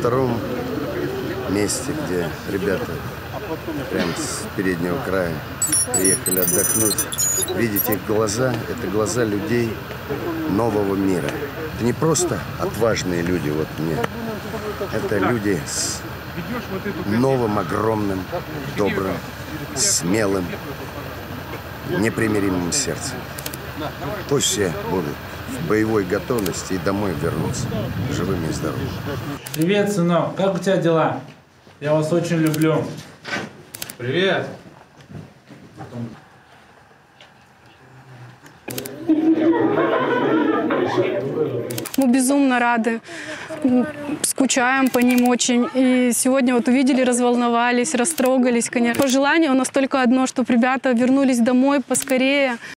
втором месте, где ребята прямо с переднего края приехали отдохнуть. Видите их глаза? Это глаза людей нового мира. Это не просто отважные люди, вот мне. Это люди с новым, огромным, добрым, смелым, непримиримым сердцем. Пусть все будут в боевой готовности и домой вернутся живыми и здоровыми. Привет, сынок. Как у тебя дела? Я вас очень люблю. Привет. Мы безумно рады, скучаем по ним очень. И сегодня вот увидели, разволновались, растрогались, конечно. Пожелание у нас только одно, чтобы ребята вернулись домой поскорее,